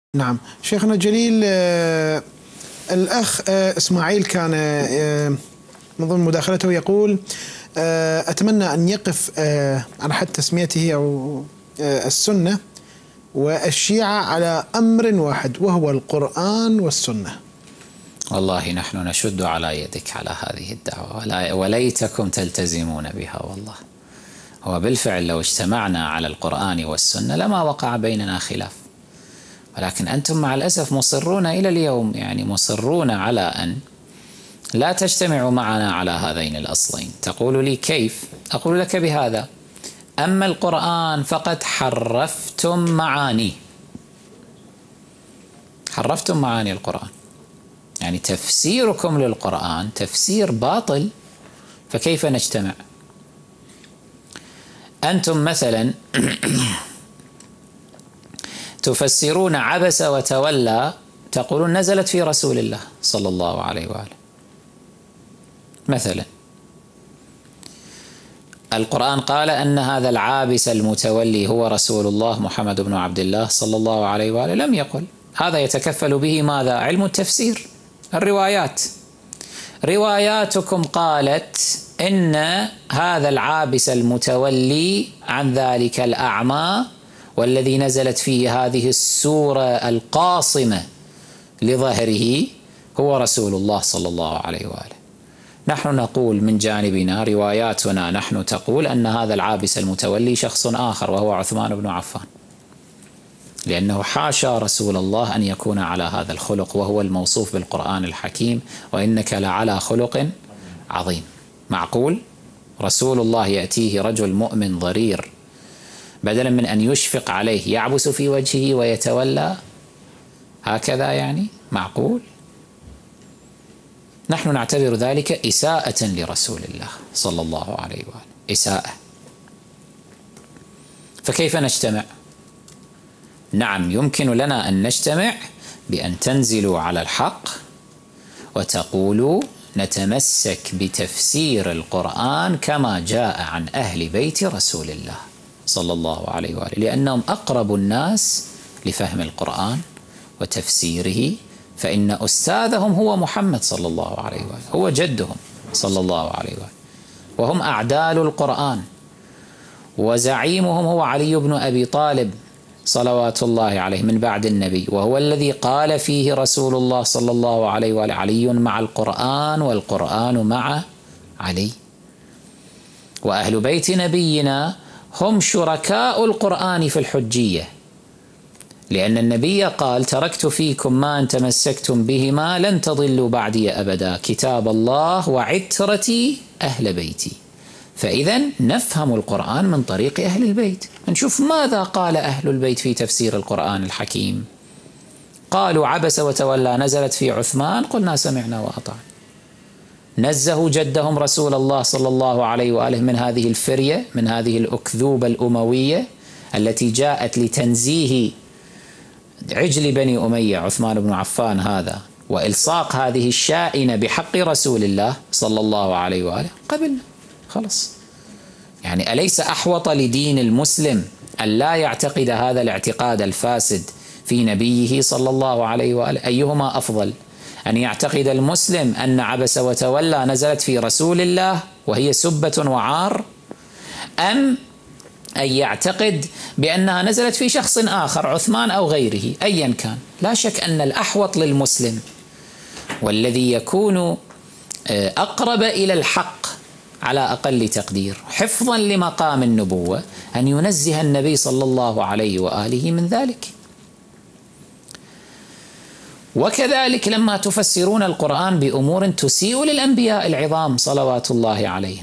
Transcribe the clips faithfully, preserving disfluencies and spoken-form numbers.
نعم شيخنا الجليل، آه الأخ آه إسماعيل كان آه من ضمن مداخلته يقول آه أتمنى أن يقف آه على حد تسميته أو آه السنة والشيعة على أمر واحد وهو القرآن والسنة. والله نحن نشد على يدك على هذه الدعوة وليتكم تلتزمون بها. والله هو بالفعل لو اجتمعنا على القرآن والسنة لما وقع بيننا خلاف، ولكن أنتم مع الأسف مصرون إلى اليوم، يعني مصرون على أن لا تجتمعوا معنا على هذين الأصلين. تقول لي كيف؟ أقول لك بهذا: أما القرآن فقد حرفتم معانيه، حرفتم معاني القرآن، يعني تفسيركم للقرآن تفسير باطل، فكيف نجتمع؟ أنتم مثلا تفسرون عبس وتولى، تقولون نزلت في رسول الله صلى الله عليه وآله. مثلا القرآن قال أن هذا العابس المتولي هو رسول الله محمد بن عبد الله صلى الله عليه وآله، لم يقل. هذا يتكفل به ماذا؟ علم التفسير، الروايات. رواياتكم قالت إن هذا العابس المتولي عن ذلك الأعمى والذي نزلت فيه هذه السورة القاصمة لظهره هو رسول الله صلى الله عليه وآله. نحن نقول من جانبنا رواياتنا نحن تقول أن هذا العابس المتولي شخص آخر وهو عثمان بن عفان، لأنه حاشا رسول الله أن يكون على هذا الخلق وهو الموصوف بالقرآن الحكيم: وإنك لعلى خلق عظيم. معقول رسول الله يأتيه رجل مؤمن ضرير بدلا من أن يشفق عليه يعبس في وجهه ويتولى هكذا؟ يعني معقول؟ نحن نعتبر ذلك إساءة لرسول الله صلى الله عليه وآله، إساءة. فكيف نجتمع؟ نعم يمكن لنا أن نجتمع بأن تنزلوا على الحق وتقولوا نتمسك بتفسير القرآن كما جاء عن أهل بيت رسول الله صلى الله عليه وآله، لأنهم أقرب الناس لفهم القرآن وتفسيره، فإن أستاذهم هو محمد صلى الله عليه وآله، هو جدهم صلى الله عليه وآله، وهم أعدال القرآن، وزعيمهم هو علي بن أبي طالب صلوات الله عليه من بعد النبي، وهو الذي قال فيه رسول الله صلى الله عليه وآله: علي مع القرآن والقرآن مع علي. وأهل بيت نبينا هم شركاء القرآن في الحجية، لأن النبي قال: تركت فيكم ما إن تمسكتم بهما لن تضلوا بعدي أبدا، كتاب الله وعترتي أهل بيتي. فإذا نفهم القرآن من طريق أهل البيت، نشوف ماذا قال أهل البيت في تفسير القرآن الحكيم. قالوا عبس وتولى نزلت في عثمان، قلنا سمعنا وأطعنا. نزهوا جدهم رسول الله صلى الله عليه وآله من هذه الفرية، من هذه الأكذوبة الأموية التي جاءت لتنزيه عجل بني أمية عثمان بن عفان هذا، وإلصاق هذه الشائنة بحق رسول الله صلى الله عليه وآله. قبلنا خلص. يعني أليس أحوط لدين المسلم أن لا يعتقد هذا الاعتقاد الفاسد في نبيه صلى الله عليه وآله؟ أيهما أفضل، أن يعتقد المسلم أن عبس وتولى نزلت في رسول الله وهي سبة وعار، أم أن يعتقد بأنها نزلت في شخص آخر عثمان أو غيره أيا كان؟ لا شك أن الأحوط للمسلم والذي يكون أقرب إلى الحق على أقل تقدير حفظا لمقام النبوة أن ينزه النبي صلى الله عليه وآله من ذلك. وكذلك لما تفسرون القرآن بأمور تسيء للأنبياء العظام صلوات الله عليهم: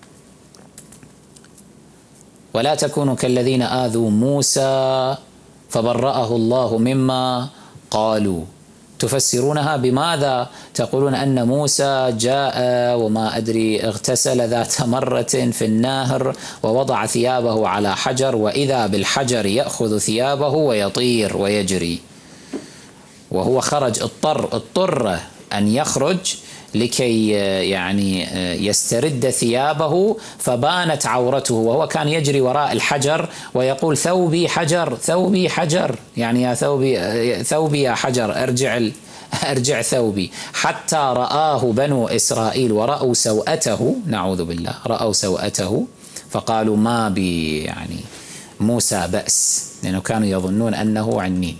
ولا تكونوا كالذين آذوا موسى فبرأه الله مما قالوا. تفسرونها بماذا؟ تقولون أن موسى جاء وما أدري اغتسل ذات مرة في النهر ووضع ثيابه على حجر، وإذا بالحجر يأخذ ثيابه ويطير ويجري، وهو خرج اضطر اضطر أن يخرج لكي يعني يسترد ثيابه فبانت عورته، وهو كان يجري وراء الحجر ويقول ثوبي حجر ثوبي حجر، يعني يا ثوبي ثوبي يا حجر ارجع ارجع ثوبي، حتى رآه بنو إسرائيل ورأوا سوءته، نعوذ بالله، رأوا سوءته فقالوا ما بي يعني موسى بأس، لأنه كانوا يظنون أنه عنين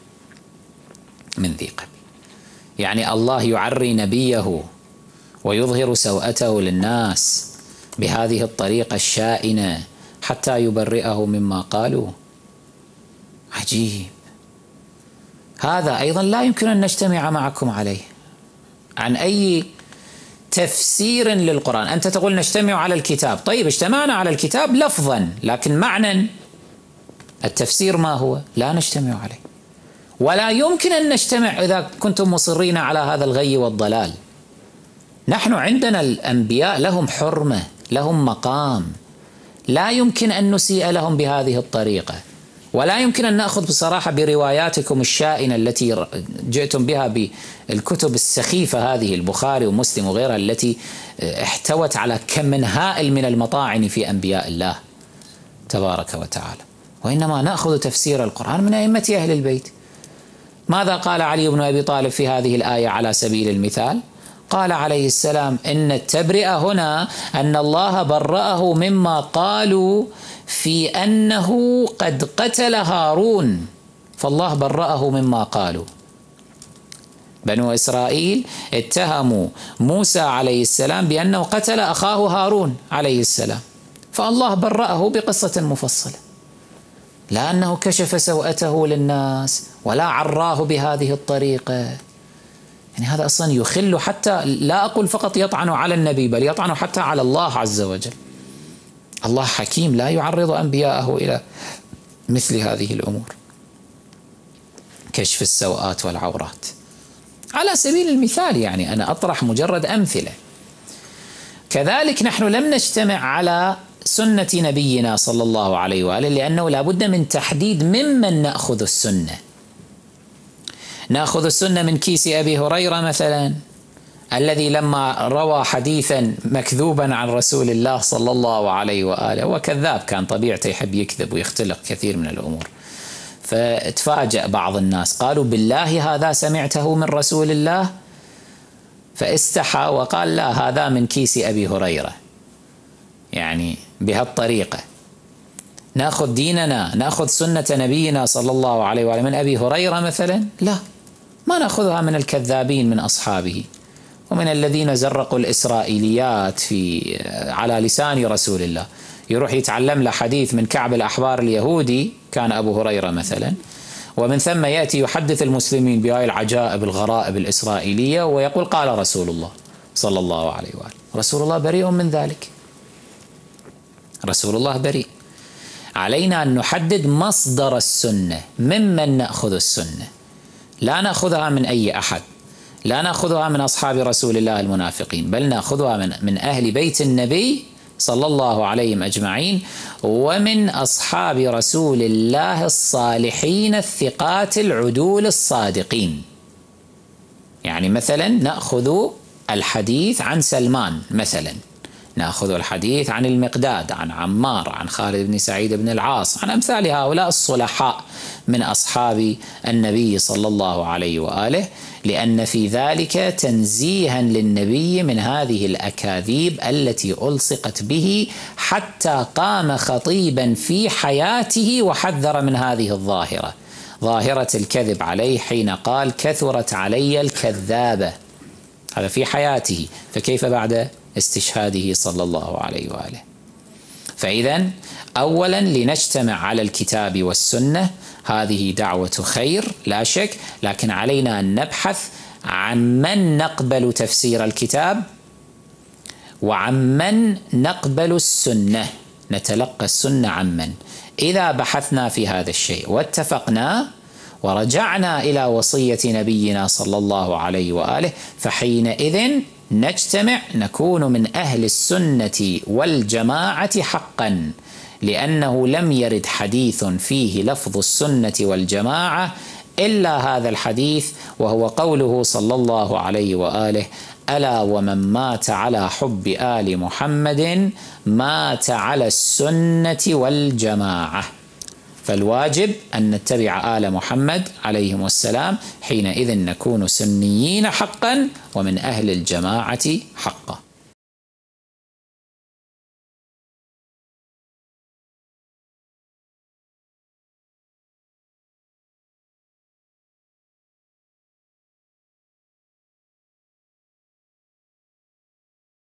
من ذي قبل. يعني الله يعري نبيه ويظهر سوءته للناس بهذه الطريقة الشائنة حتى يبرئه مما قالوا. عجيب. هذا أيضا لا يمكن أن نجتمع معكم عليه. عن أي تفسير للقرآن؟ أنت تقول نجتمع على الكتاب، طيب اجتمعنا على الكتاب لفظا، لكن معنى التفسير ما هو؟ لا نجتمع عليه، ولا يمكن أن نجتمع إذا كنتم مصرين على هذا الغي والضلال. نحن عندنا الأنبياء لهم حرمة، لهم مقام، لا يمكن أن نسيء لهم بهذه الطريقة، ولا يمكن أن نأخذ بصراحة برواياتكم الشائنة التي جئتم بها بالكتب السخيفة هذه، البخاري ومسلم وغيرها، التي احتوت على كم هائل من المطاعن في أنبياء الله تبارك وتعالى. وإنما نأخذ تفسير القرآن من أئمة أهل البيت. ماذا قال علي بن أبي طالب في هذه الآية على سبيل المثال؟ قال عليه السلام إن التبرئة هنا أن الله برأه مما قالوا في أنه قد قتل هارون، فالله برأه مما قالوا. بنو إسرائيل اتهموا موسى عليه السلام بأنه قتل أخاه هارون عليه السلام، فالله برأه بقصة مفصلة، لا أنه كشف سوءته للناس ولا عراه بهذه الطريقة. يعني هذا أصلا يخل، حتى لا أقول فقط يطعن على النبي، بل يطعن حتى على الله عز وجل. الله حكيم لا يعرض أنبياءه إلى مثل هذه الأمور، كشف السوءات والعورات على سبيل المثال. يعني أنا أطرح مجرد أمثلة. كذلك نحن لم نجتمع على سنة نبينا صلى الله عليه وآله، لأنه لا بد من تحديد ممن نأخذ السنة. نأخذ السنة من كيس أبي هريرة مثلا، الذي لما روى حديثا مكذوبا عن رسول الله صلى الله عليه وآله، وكذاب كان طبيعته، يحب يكذب ويختلق كثير من الأمور، فتفاجأ بعض الناس قالوا بالله هذا سمعته من رسول الله؟ فاستحى وقال لا، هذا من كيس أبي هريرة. يعني بهالطريقة نأخذ ديننا، نأخذ سنة نبينا صلى الله عليه وآله من أبي هريرة مثلا؟ لا، ما نأخذها من الكذابين من أصحابه ومن الذين زرقوا الإسرائيليات في على لسان رسول الله. يروح يتعلم له حديث من كعب الأحبار اليهودي كان أبو هريرة مثلا، ومن ثم يأتي يحدث المسلمين بهاي العجائب الغرائب الإسرائيلية ويقول قال رسول الله صلى الله عليه وآله. رسول الله بريء من ذلك، رسول الله بريء. علينا أن نحدد مصدر السنة، ممن نأخذ السنة. لا نأخذها من أي أحد، لا نأخذها من أصحاب رسول الله المنافقين، بل نأخذها من, من أهل بيت النبي صلى الله عليهم أجمعين، ومن أصحاب رسول الله الصالحين الثقات العدول الصادقين. يعني مثلا نأخذ الحديث عن سلمان مثلا، نأخذ الحديث عن المقداد، عن عمار، عن خالد بن سعيد بن العاص، عن أمثال هؤلاء الصلحاء من أصحاب النبي صلى الله عليه وآله، لأن في ذلك تنزيها للنبي من هذه الأكاذيب التي ألصقت به، حتى قام خطيبا في حياته وحذر من هذه الظاهرة، ظاهرة الكذب عليه، حين قال كثرت علي الكذابة. هذا في حياته، فكيف بعد استشهاده صلى الله عليه وآله؟ فإذا أولا لنجتمع على الكتاب والسنة، هذه دعوة خير لا شك، لكن علينا أن نبحث عن من نقبل تفسير الكتاب وعن من نقبل السنة، نتلقى السنة عن من. إذا بحثنا في هذا الشيء واتفقنا ورجعنا إلى وصية نبينا صلى الله عليه وآله، فحينئذ نجتمع، نكون من أهل السنة والجماعة حقا، لأنه لم يرد حديث فيه لفظ السنة والجماعة إلا هذا الحديث، وهو قوله صلى الله عليه وآله ألا ومن مات على حب آل محمد مات على السنة والجماعة. فالواجب أن نتبع آل محمد عليهم السلام، حينئذ نكون سنيين حقا ومن أهل الجماعة حقا.